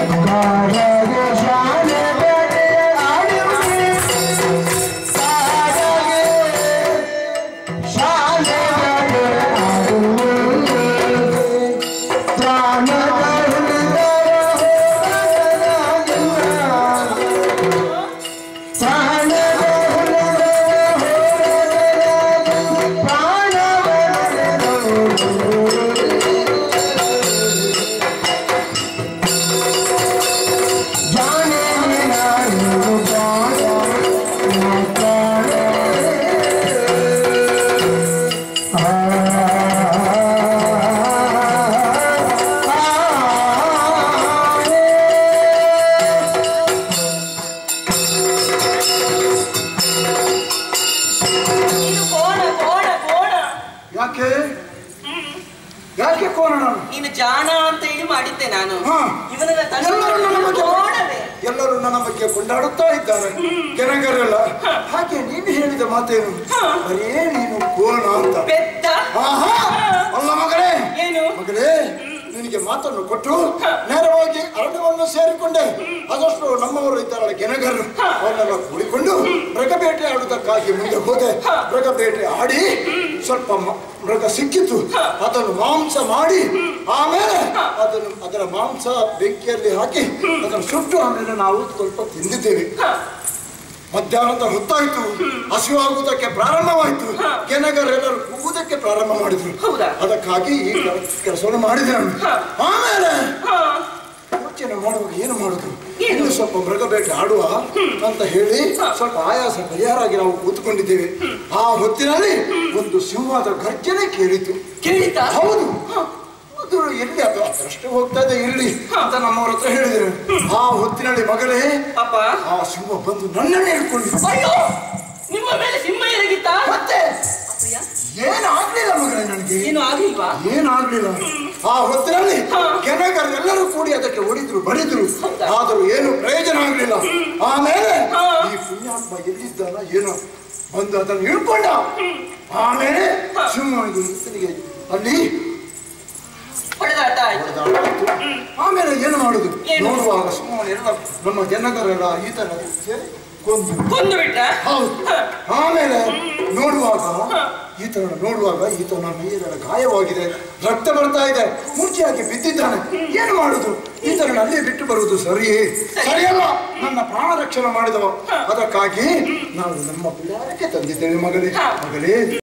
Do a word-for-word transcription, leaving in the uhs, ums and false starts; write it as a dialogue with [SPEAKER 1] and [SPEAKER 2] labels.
[SPEAKER 1] ನೀನು ಜಾಣ ಅಂತ ಹೇಳಿ ಮಾಡಿದ್ದೆ ನಾನು.
[SPEAKER 2] ಎಲ್ಲರೂ ನನ್ನ ಬಗ್ಗೆ ಕೊಂಡಾಡುತ್ತಾ ಇದ್ದಾರೆ ಜನಗರೆಲ್ಲ. ಹಾಗೆ ನೀನು ಹೇಳಿದ ಮಾತೇನು? ಬರೀ ನೀನು ಕೋಣ ಅಂತ. ಅಲ್ಲ ಮಗಳೇ, ಮಗಳೇ ನಿನಗೆ ಮಾತನ್ನು ಕೊಟ್ಟು ನೇರವಾಗಿ ಅರಣ್ಯವನ್ನು ಸೇರಿಕೊಂಡೆ. ಅದಷ್ಟು ನಮ್ಮವರು ಇದ್ದಾರಲ್ಲ ಗೆನಗರು, ಅವನ್ನೆಲ್ಲ ಕೂಡಿಕೊಂಡು ಮೃಗಬೇಟೆ ಆಡುವುದಕ್ಕಾಗಿ ಮುಂದೆ ಹೋದೆ. ಮೃಗಬೇಟೆ ಆಡಿ ಸ್ವಲ್ಪ ಮೃಗ ಸಿಕ್ಕಿತು, ಅದನ್ನು ಮಾಂಸ ಮಾಡಿ ಆಮೇಲೆ ಅದನ್ನು ಅದರ ಮಾಂಸ ಬೆಂಕಿಯಲ್ಲಿ ಹಾಕಿ ಅದನ್ನು ಸುಟ್ಟು ಆಮೇಲೆ ನಾವು ಸ್ವಲ್ಪ ತಿಂದಿದ್ದೇವೆ. ಮಧ್ಯಾಹ್ನದ ಹೊತ್ತಾಯ್ತು, ಹಸಿವಾಗುವುದಕ್ಕೆ ಪ್ರಾರಂಭವಾಯಿತು. ಗೆನಗರೆಲ್ಲರೂ ಕೂಗುವುದಕ್ಕೆ ಪ್ರಾರಂಭ ಮಾಡಿದ್ರು. ಅದಕ್ಕಾಗಿ ಈ ಕೆಲಸವನ್ನು ಮಾಡಿದೆ ನಾನು. ಆಮೇಲೆ ಯೋಚನೆ ಮಾಡುವಾಗ ಏನು ಮಾಡುದು, ಇನ್ನು ಸ್ವಲ್ಪ ಮೃಗಬೇಟೆ ಆಡುವ ಅಂತ ಹೇಳಿ ಸ್ವಲ್ಪ ಆಯಾಸ ಪರಿಹಾರ ಆಗಿ ನಾವು ಕೂತ್ಕೊಂಡಿದ್ದೇವೆ. ಆ ಹೊತ್ತಿನಲ್ಲಿ ಒಂದು ಸಿಂಹದ ಗರ್ಜನೆ ಕೇಳಿತು.
[SPEAKER 1] ಕೇಳಿತ?
[SPEAKER 2] ಹೌದು. ಅದು ಎಲ್ಲಿ ಅದು ಅಷ್ಟೇ ಹೋಗ್ತಾ ಇದೆ ಇರಲಿ ಅಂತ ನಮ್ಮವ್ರ ಹತ್ರ ಹೇಳಿದ್ರು. ಆ ಹೊತ್ತಿನಲ್ಲಿ ಮಗಳೇ ಆ ಸಿಂಹ ಬಂದು ನನ್ನನ್ನೇ ಹಿಡ್ಕೊಂಡು.
[SPEAKER 1] ಅಯ್ಯೋ, ನಿಮ್ಮ ಮೇಲೆ ಸಿಂಹ ಎರಗಿತ್ತ?
[SPEAKER 2] ಮತ್ತೆ ಏನಾಗ್ಲಿಲ್ಲ ಮಗಳೇ, ನನಗೆ
[SPEAKER 1] ಏನು ಆಗ್ಲಿಲ್ವಾ?
[SPEAKER 2] ಏನಾಗ್ಲಿಲ್ಲ. ಆ ಹೊತ್ತಿನಲ್ಲಿ ಗೆನಗರೆಲ್ಲರೂ ಕೂಡಿ ಅದಕ್ಕೆ ಹೊಡಿದ್ರು ಬಡಿದ್ರು, ಆದರೂ ಏನು ಪ್ರಯೋಜನ ಆಗ್ಲಿಲ್ಲ. ಆಮೇಲೆ ಈ ಪುಣ್ಯಾತ್ಮ ಎಲ್ಲಿದ್ದಾನ ಏನೋ ಬಂದು ಅದನ್ನು ಹಿಡ್ಕೊಂಡ. ಆಮೇಲೆ ಸಿಂಹ ಅಲ್ಲಿ ಆಮೇಲೆ ಏನು ಮಾಡುದು ನೋಡುವಾಗ ಸಿಂಹನೆಲ್ಲ ನಮ್ಮ ಜನಗರೆಲ್ಲ ಈತನ ಕೊಂದು
[SPEAKER 1] ಕೊಂದು ಬಿಟ್ಟ.
[SPEAKER 2] ಹೌದು. ಆಮೇಲೆ ನೋಡುವಾಗ ಈತನ ನೋಡುವಾಗ ಈತನ ಮೈಯೆಲ್ಲ ಗಾಯವಾಗಿದೆ, ರಕ್ತ ಬರ್ತಾ ಇದೆ, ಮೂರ್ಛೆಯಾಗಿ ಬಿದ್ದಿದ್ದಾನೆ. ಏನು ಮಾಡುದು? ಈತನ ಅಲ್ಲೇ ಬಿಟ್ಟು ಬರುವುದು ಸರಿಯೇ? ಸರಿಯಲ್ಲ. ನನ್ನ ಪ್ರಾಣ ರಕ್ಷಣೆ ಮಾಡಿದವ. ಅದಕ್ಕಾಗಿ ನಾವು ನಮ್ಮ ಬಿಡಾರಕ್ಕೆ ತಂದಿದ್ದೇವೆ ಮಗಳೇ. ಮಗಳೇ